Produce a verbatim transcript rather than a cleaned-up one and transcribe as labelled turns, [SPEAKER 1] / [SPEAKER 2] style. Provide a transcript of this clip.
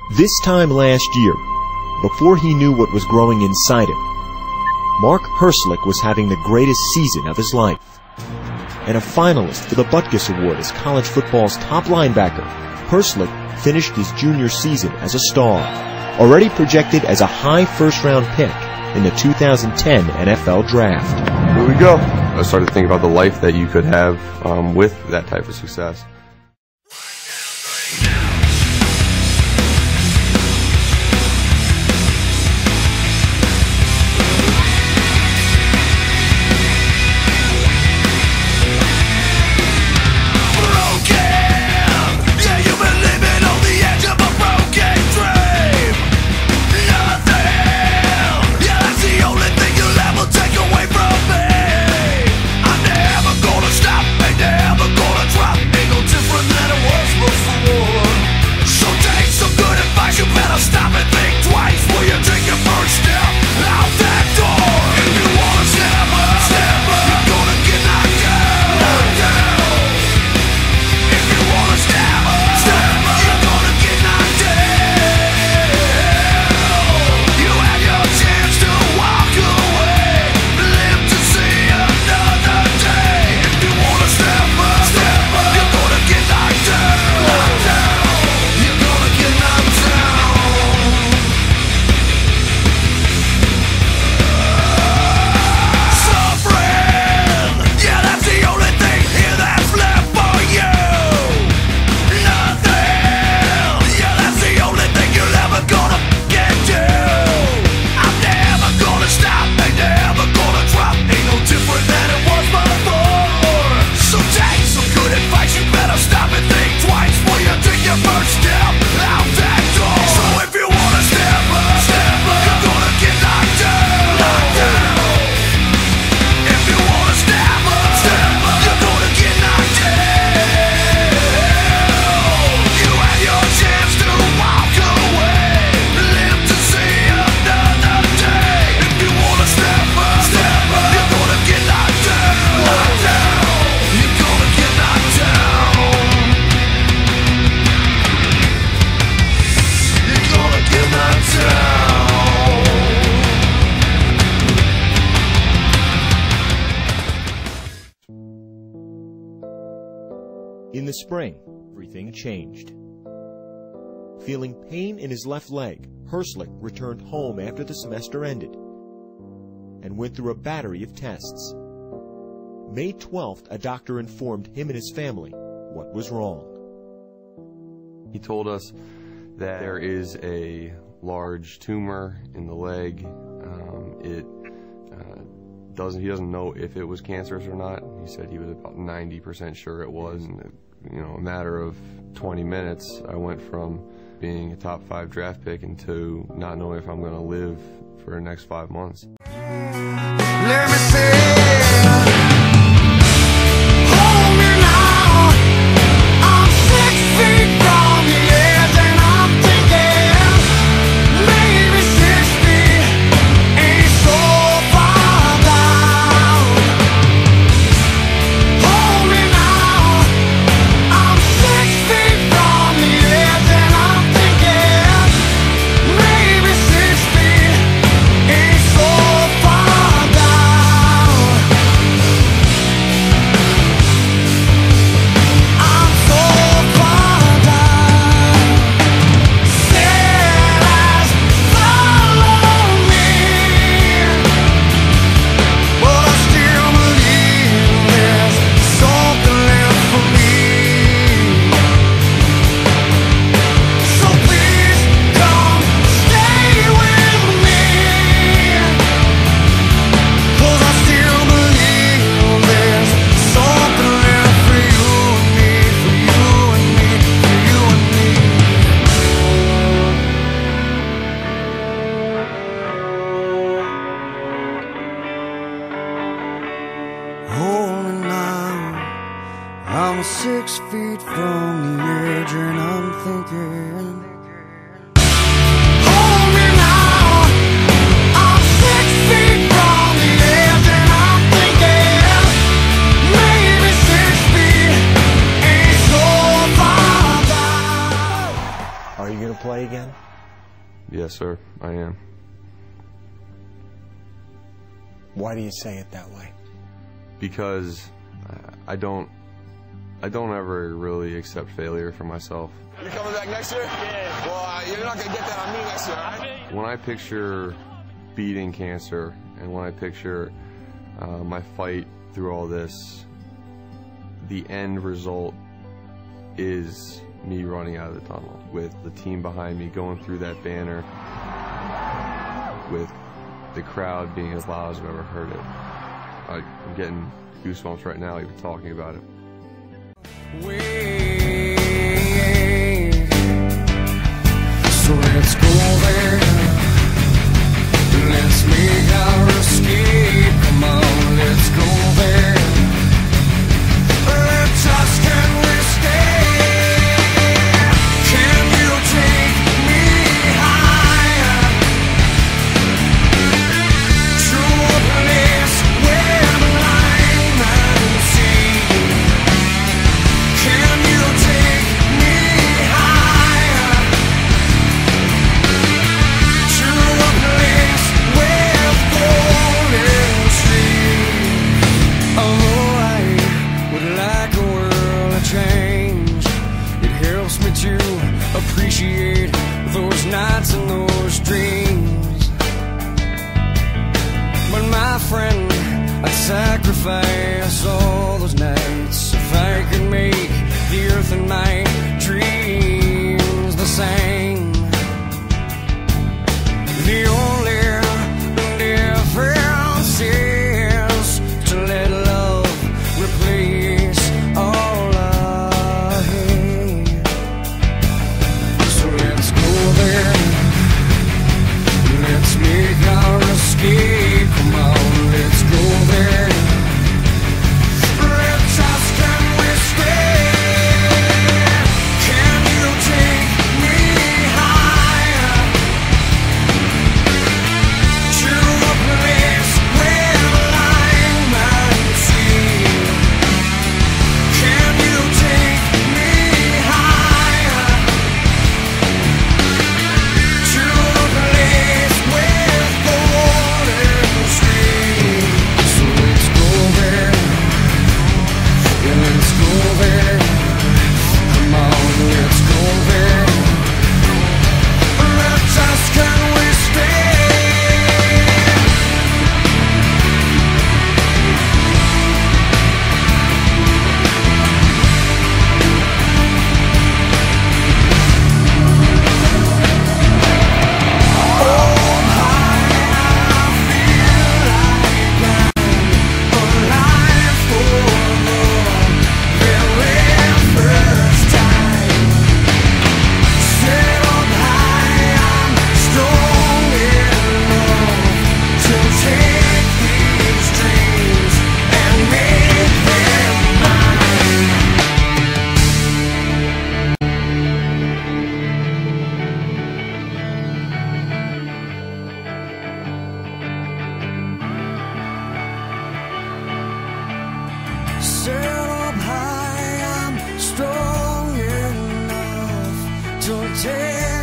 [SPEAKER 1] This time last year, before he knew what was growing inside him, Mark Herzlich was having the greatest season of his life. And a finalist for the Butkus Award as college football's top linebacker, Herzlich finished his junior season as a star, already projected as a high first-round pick in the two thousand ten N F L Draft.
[SPEAKER 2] Here we go. I started to think about the life that you could have um, with that type of success.
[SPEAKER 1] In the spring, everything changed. Feeling pain in his left leg, Herzlich returned home after the semester ended and went through a battery of tests. May twelfth, a doctor informed him and his family what was wrong.
[SPEAKER 2] He told us that there is a large tumor in the leg. Um, it uh, doesn't. He doesn't know if it was cancerous or not. He said he was about ninety percent sure it was. And, you know, a matter of twenty minutes, I went from being a top five draft pick into not knowing if I'm going to live for the next five months.
[SPEAKER 3] Let me see. I'm six feet from the edge and I'm thinking, hold me now. I'm six feet from the edge and I'm thinking, maybe six feet ain't so far down.
[SPEAKER 1] Are Are you going to play again?
[SPEAKER 2] Yes, sir, I am.
[SPEAKER 1] Why do you say it that way?
[SPEAKER 2] Because I don't, I don't ever really accept failure for myself.
[SPEAKER 4] You coming back next year? Yeah. Well, uh, you're not gonna get that on me next year, all right?
[SPEAKER 2] When I picture beating cancer, and when I picture uh, my fight through all this, the end result is me running out of the tunnel with the team behind me going through that banner, with the crowd being as loud as I've ever heard it. I, I'm getting goosebumps right now even talking about it.
[SPEAKER 3] Wait, so let's go there. Let's make our escape. Come on, let's go there. Let's just can we stay? Can you take me higher to a place where the line man see? Can you take me higher to a place with golden streams? Oh, I would like a world to change. It helps me to appreciate those nights and those dreams. But my friend, I'd sacrifice all those nights if I could make the earth and my dreams the same. The only difference is to let love replace all I hate. So let's go there. Let's make our escape. Come on, let's go there. Let's just can we stay? Can you take me higher to a place where the line man see? Can you take me higher to a place with golden streams? So let's go there. Yeah, let's go there. Come on, let's go there. Let's just can we stay? Set up high, I'm strong enough to take